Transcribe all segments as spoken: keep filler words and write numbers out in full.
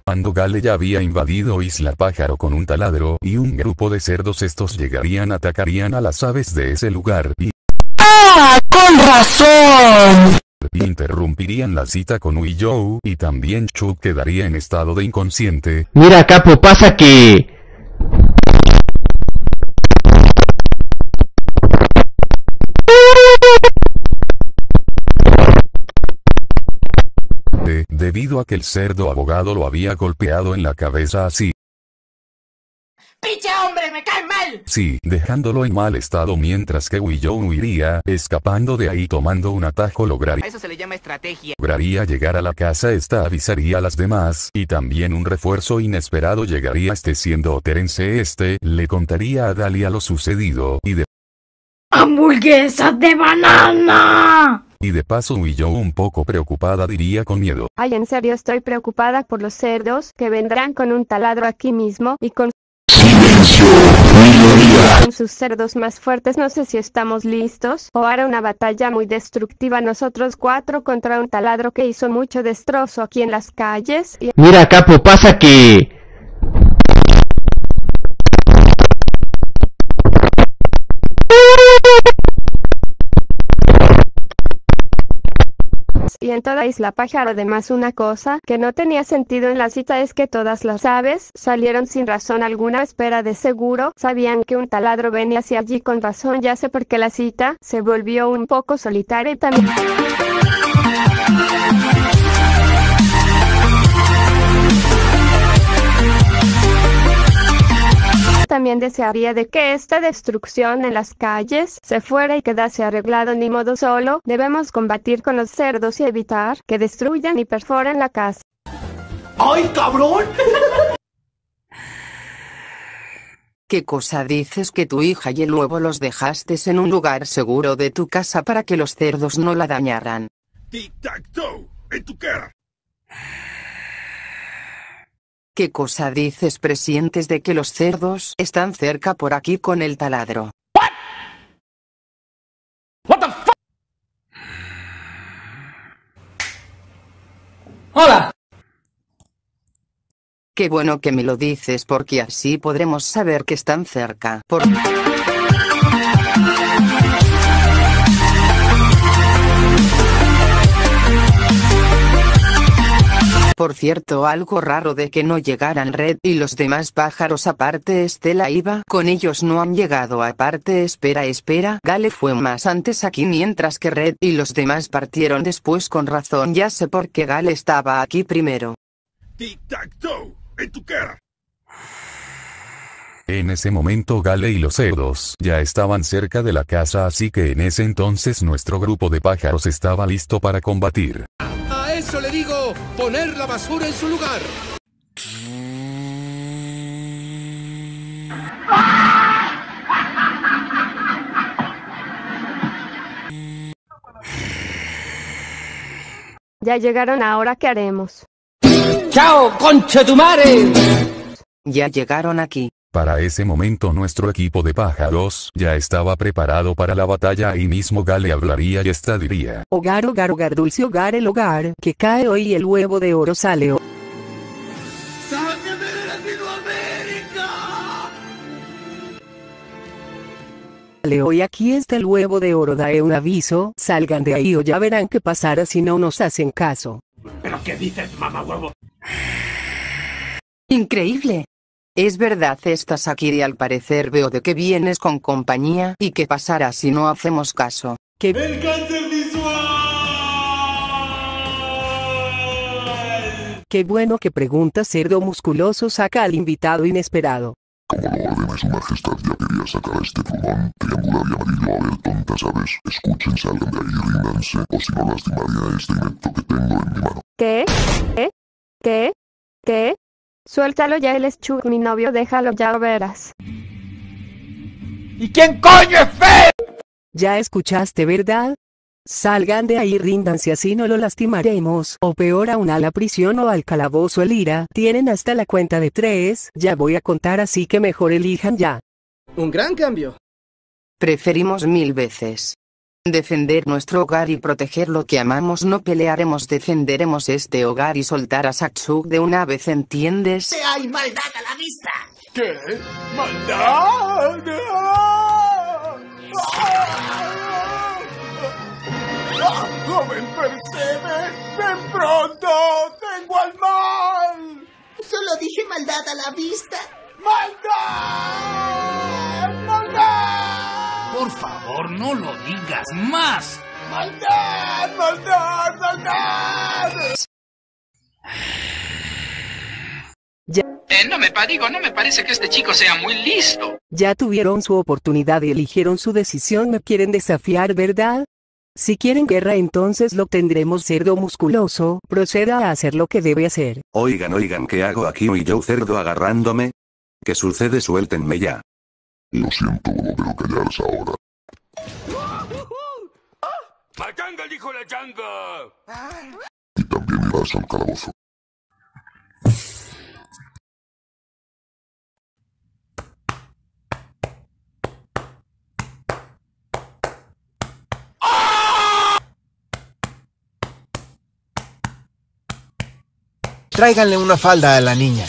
Cuando Gale ya había invadido Isla Pájaro con un taladro y un grupo de cerdos, estos llegarían, atacarían a las aves de ese lugar y... ¡Ah, con razón! Interrumpirían la cita con Ui Joe y también Chuck quedaría en estado de inconsciente. Mira, capo, pasa que... De, debido a que el cerdo abogado lo había golpeado en la cabeza así. ¡Pinche hombre, me cae mal! Sí, dejándolo en mal estado, mientras que Ui Joe huiría, escapando de ahí tomando un atajo lograría. Eso se le llama estrategia. Lograría llegar a la casa, esta avisaría a las demás, y también un refuerzo inesperado llegaría, este siendo Terence. Este le contaría a Dahlia lo sucedido, y de ¡Hamburguesas de banana! Y de paso Ui Joe, un poco preocupada, diría con miedo. Ay, en serio estoy preocupada por los cerdos que vendrán con un taladro aquí mismo y con... ¡Silencio, minoría! Con sus cerdos más fuertes. No sé si estamos listos o hará una batalla muy destructiva nosotros cuatro contra un taladro que hizo mucho destrozo aquí en las calles y... Mira, capo, pasa que... Y en toda Isla Pájaro. Además, una cosa que no tenía sentido en la cita es que todas las aves salieron sin razón alguna. Espera, de seguro sabían que un taladro venía hacia allí. Con razón, ya sé por qué la cita se volvió un poco solitaria y también... También desearía de que esta destrucción en las calles se fuera y quedase arreglado. Ni modo, solo debemos combatir con los cerdos y evitar que destruyan y perforen la casa. ¡Ay, cabrón! ¿Qué cosa dices? Que tu hija y el huevo los dejaste en un lugar seguro de tu casa para que los cerdos no la dañaran. Tic-tac-toe, en tu cara. ¿Qué cosa dices? ¿Presientes de que los cerdos están cerca por aquí con el taladro? What? What the fuck? Hola. Qué bueno que me lo dices, porque así podremos saber que están cerca. Por... Por cierto, algo raro de que no llegaran Red y los demás pájaros. Aparte Estela iba con ellos, no han llegado. Aparte, espera, espera, Gale fue más antes aquí, mientras que Red y los demás partieron después. Con razón, ya sé por qué Gale estaba aquí primero. Tic-tac-toe, en tu cara. En ese momento Gale y los cerdos ya estaban cerca de la casa, así que en ese entonces nuestro grupo de pájaros estaba listo para combatir. A eso le digo, poner la basura en su lugar. Ya llegaron, ahora ¿qué haremos? ¡Chao, conchetumare! Ya llegaron aquí. Para ese momento nuestro equipo de pájaros ya estaba preparado para la batalla. Ahí mismo Gale hablaría y esta diría: Hogar, hogar, hogar, dulce hogar, el hogar que cae hoy y el huevo de oro sale hoy. ¡Sáquenme de Latinoamérica! Sale hoy, aquí está el huevo de oro, dae un aviso, salgan de ahí o ya verán qué pasará si no nos hacen caso. ¿Pero qué dices, mamá huevo? Increíble. Es verdad, estás aquí y al parecer veo de que vienes con compañía. ¿Y qué pasará si no hacemos caso? ¿Qué? ¡El cáncer visual! Qué bueno que pregunta, cerdo musculoso. Saca al invitado inesperado. Como lo ordene su majestad, ya quería sacar a este plumón triangular y amarillo. A ver, tontas aves, escuchen, salgan de ahí y ríndanse, o si no lastimaría a este inepto que tengo en mi mano. ¿Qué? ¿Qué? ¿Qué? ¿Qué? Suéltalo ya, él es Chuck, mi novio, déjalo, ya verás. ¿Y quién coño es Fed? Ya escuchaste, ¿verdad? Salgan de ahí, ríndanse, así no lo lastimaremos, o peor aún, a la prisión o al calabozo. Elira, tienen hasta la cuenta de tres, ya voy a contar, así que mejor elijan ya. Un gran cambio. Preferimos mil veces Defender nuestro hogar y proteger lo que amamos. No pelearemos, defenderemos este hogar y soltar a Satsuk de una vez, ¿entiendes? ¡Hay maldad a la vista! ¿Qué? ¡Maldad! ¡Ah! ¡Joven Percebe! ¡Ven pronto! ¡Tengo al mal! Solo dije maldad a la vista. ¡Maldad! ¡Maldad! Por favor, no lo digas más. ¡Maldad! ¡Maldad! ¡Maldad! Ya. Eh, no me digo, no me parece que este chico sea muy listo. Ya tuvieron su oportunidad y eligieron su decisión. Me quieren desafiar, ¿verdad? Si quieren guerra, entonces lo tendremos. Cerdo musculoso, proceda a hacer lo que debe hacer. Oigan, oigan, ¿qué hago aquí? Y yo, cerdo, agarrándome. ¿Qué sucede? Suéltenme ya. Lo siento, no pero callarse ahora. ¡Matanga, dijo la changa! Y también irás al calabozo. Tráiganle una falda a la niña.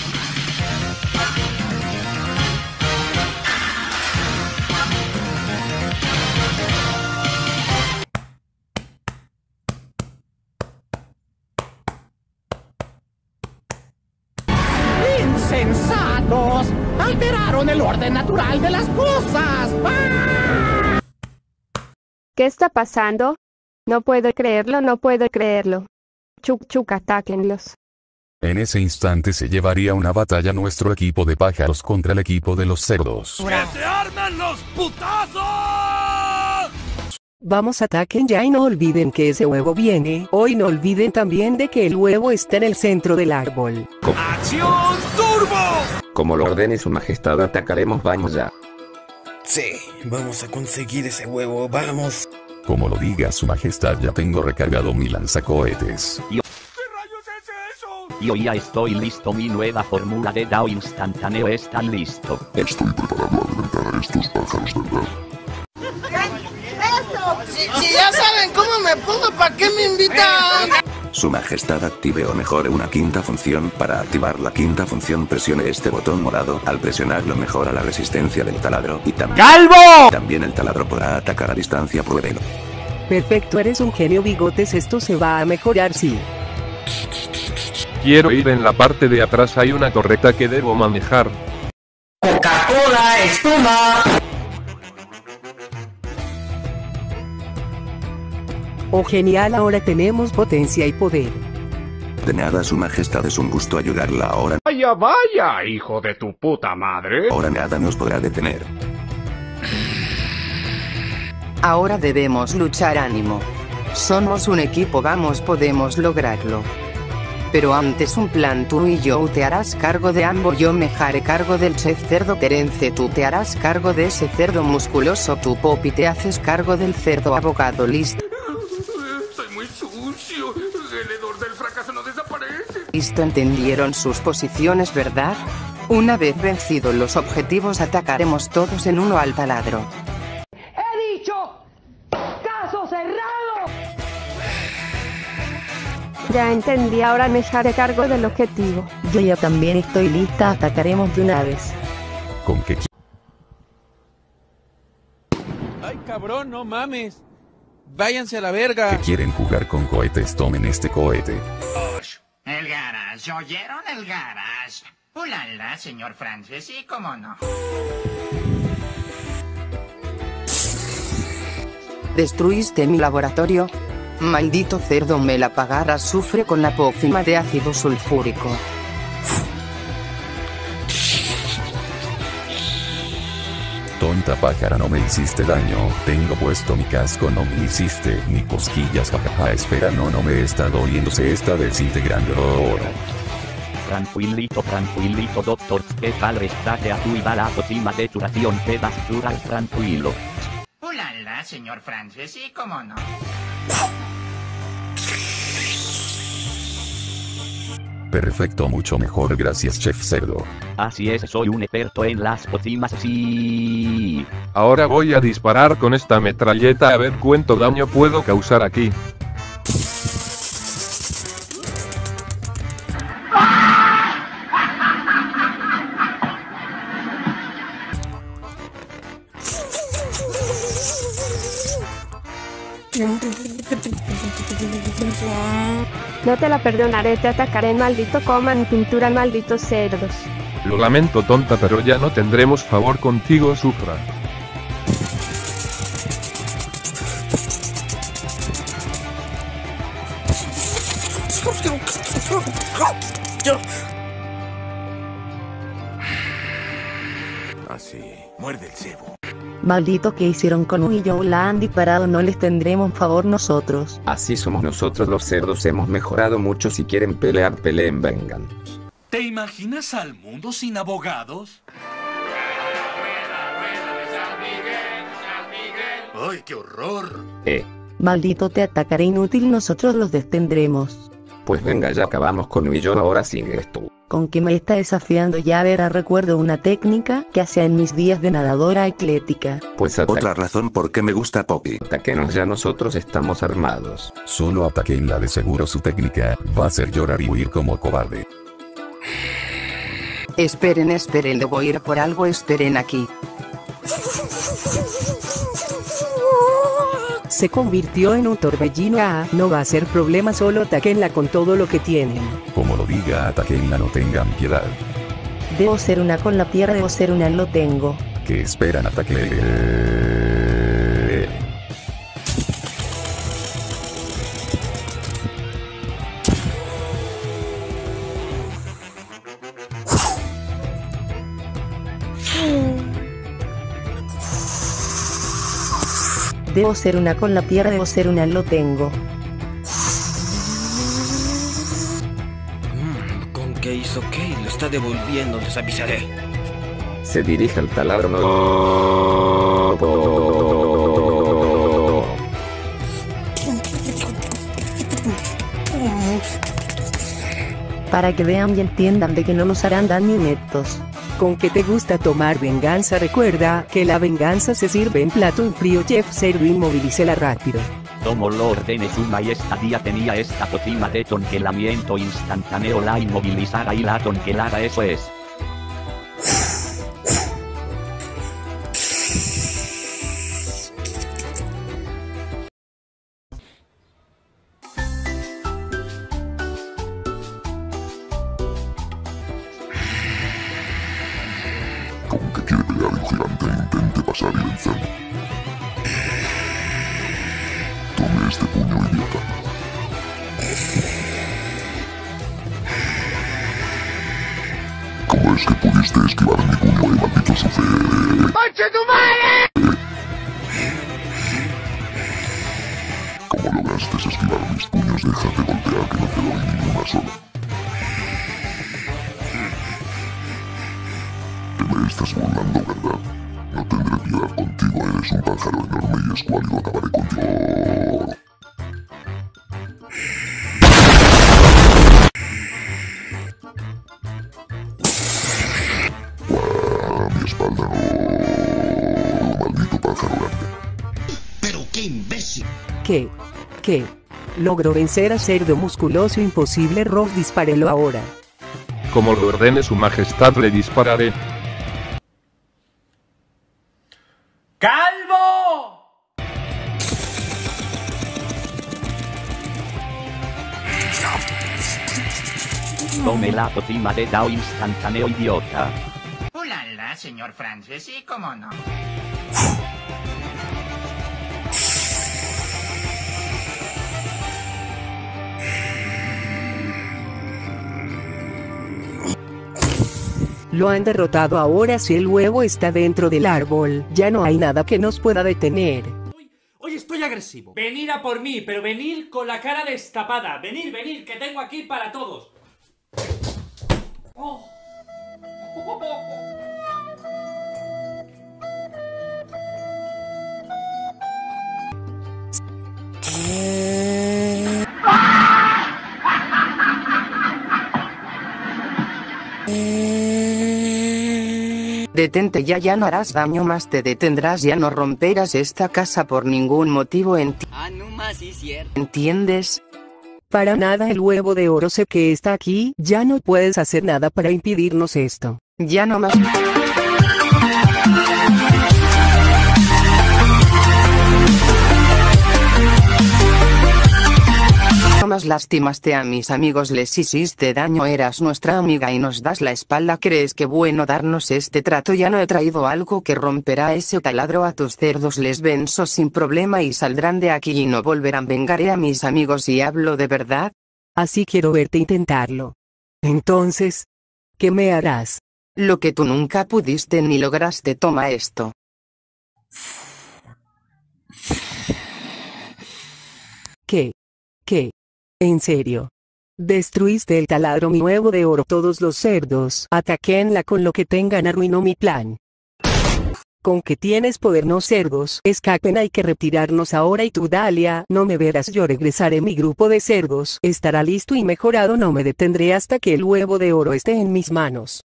¡Insensatos! ¡Alteraron el orden natural de las cosas! ¡Ah! ¿Qué está pasando? No puedo creerlo, no puedo creerlo. Chuk chuk, atáquenlos. En ese instante se llevaría una batalla nuestro equipo de pájaros contra el equipo de los cerdos. ¡Que se armen los putazos! Vamos, ataquen ya y no olviden que ese huevo viene. Hoy no olviden también de que el huevo está en el centro del árbol. ¡Acción turbo! Como lo ordene su majestad, atacaremos. Vamos ya. Sí, vamos a conseguir ese huevo, vamos. Como lo diga su majestad, ya tengo recargado mi lanzacohetes. Yo... ¿Qué rayos es eso? Yo ya estoy listo, mi nueva fórmula de Dao instantáneo está listo. Estoy preparado a alimentar a estos pájaros, ¿verdad? Si, si ya saben cómo me pongo, ¿para qué me invitan? Su majestad, active o mejore una quinta función. Para activar la quinta función, presione este botón morado. Al presionarlo, mejora la resistencia del taladro y también... ¡Calvo! También el taladro podrá atacar a distancia, pruébelo. Perfecto, eres un genio, Bigotes. Esto se va a mejorar, sí. Quiero ir en la parte de atrás. Hay una torreta que debo manejar. ¡Coca-Cola, espuma! Oh, genial, ahora tenemos potencia y poder. De nada, su majestad, es un gusto ayudarla ahora. Vaya, vaya, hijo de tu puta madre. Ahora nada nos podrá detener. Ahora debemos luchar, ánimo. Somos un equipo, vamos, podemos lograrlo. Pero antes un plan, tú y yo te harás cargo de ambos, yo me haré cargo del chef cerdo Terence, tú te harás cargo de ese cerdo musculoso, tú Poppy te haces cargo del cerdo abogado, listo. Listo, entendieron sus posiciones, ¿verdad? Una vez vencidos los objetivos, atacaremos todos en uno al taladro. ¡He dicho! ¡Caso cerrado! Ya entendí, ahora me haré cargo del objetivo. Yo ya también estoy lista, atacaremos de una vez. ¿Con qué? Ay, cabrón, no mames. Váyanse a la verga. ¿Que quieren jugar con cohetes? Tomen este cohete. El garage, ¿oyeron el garage? Ulala, señor Francis, sí, cómo no. ¿Destruiste mi laboratorio? Maldito cerdo, me la pagarás, sufre con la pócima de ácido sulfúrico. Tonta pájara, no me hiciste daño, tengo puesto mi casco, no me hiciste ni cosquillas, jajaja, espera, no, no me está doliendo, se está desintegrando ahora. Tranquilito, tranquilito, doctor, ¿qué tal restate a tu y la pócima de duración? Te vas a durar tranquilo. Ulala, señor Francis, sí, cómo no. Perfecto, mucho mejor, gracias Chef Cerdo. Así es, soy un experto en las pócimas, sí. Ahora voy a disparar con esta metralleta a ver cuánto daño puedo causar aquí. No te la perdonaré, te atacaré, maldito coman pintura, malditos cerdos. Lo lamento, tonta, pero ya no tendremos favor contigo, sufra. Así, muerde el cebo. Maldito que hicieron con U y yo la han disparado, no les tendremos favor nosotros. Así somos nosotros los cerdos, hemos mejorado mucho, si quieren pelear, peleen, vengan. ¿Te imaginas al mundo sin abogados? ¡Ay, qué horror! Eh. Maldito te atacaré inútil, nosotros los detendremos. Pues venga, ya acabamos con U y yo, ahora sigues tú. ¿Con qué me está desafiando? Ya verá, recuerdo una técnica que hacía en mis días de nadadora atlética. Pues otra razón por qué me gusta Poppy. Ataquenos ya, nosotros estamos armados. Solo ataquenla, de seguro su técnica va a hacer llorar y huir como cobarde. Esperen, esperen, debo ir por algo, esperen aquí. Se convirtió en un torbellino. Ah, no va a ser problema, solo ataquenla con todo lo que tienen. Como lo diga, ataquenla, no tengan piedad. Debo ser una con la tierra, debo ser una, lo tengo. ¿Qué esperan? Ataque. Debo ser una con la tierra, debo ser una, lo tengo. Mm, ¿Con qué hizo qué? Lo está devolviendo, les avisaré. Se dirige al taladro, no. Para que vean y entiendan de que no los harán daño ineptos. ¿Con qué te gusta tomar venganza? Recuerda que la venganza se sirve en plato en frío. Chef Cerdo, inmovilícela rápido. Como lo ordene su majestad, tenía esta pócima de congelamiento instantáneo, la inmovilizará y la congelará, eso es. Con que quiere pelear el gigante e intente pasar y vencerlo. Tome este puño, idiota. ¿Cómo es que pudiste esquivar mi puño, eh, maldito sufre? ¡Conche tu madre! ¿Cómo lograste esquivar mis puños? Déjate golpear, que no te doy ni una sola. Te me estás burlando, ¿verdad? No tendré piedad contigo, eres un pájaro enorme y escuálido, acabaré contigo. ¡Guau! Mi espalda no... Maldito pájaro grande. ¡Pero qué imbécil! ¿Qué? ¿Qué? Logró vencer a Cerdo Musculoso, imposible. Ross, dispárelo ahora. Como lo ordene su majestad, le dispararé. ¡Calvo! Tome la pócima de Dao instantáneo, idiota. ¡Ulala, señor Francis! Sí, cómo no. Lo han derrotado, ahora sí el huevo está dentro del árbol. Ya no hay nada que nos pueda detener. Hoy, hoy estoy agresivo. Venir a por mí, pero venir con la cara destapada. Venir, venir, que tengo aquí para todos. Oh. Detente ya, ya no harás daño más, te detendrás, ya no romperás esta casa por ningún motivo, enti- Ah, no más, sí, cierto. ¿entiendes? Para nada, el huevo de oro sé que está aquí, ya no puedes hacer nada para impedirnos esto. Ya no más. No más lastimaste a mis amigos, les hiciste daño, eras nuestra amiga y nos das la espalda. ¿Crees que bueno darnos este trato? Ya no he traído algo que romperá ese taladro, a tus cerdos les venzo sin problema y saldrán de aquí y no volverán. Vengaré a mis amigos y hablo de verdad. Así quiero verte intentarlo. Entonces, ¿qué me harás? Lo que tú nunca pudiste ni lograste, toma esto. ¿Qué? ¿Qué? ¿En serio? Destruiste el taladro, mi huevo de oro. Todos los cerdos ataquenla con lo que tengan, arruinó mi plan. Con que tienes poder, no cerdos, escapen, hay que retirarnos ahora y tú, Dalia, no me verás, yo regresaré, mi grupo de cerdos estará listo y mejorado, no me detendré hasta que el huevo de oro esté en mis manos.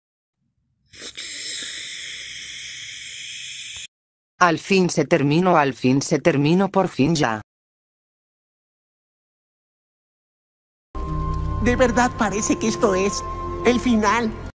Al fin se terminó, al fin se terminó, por fin ya. De verdad parece que esto es el final.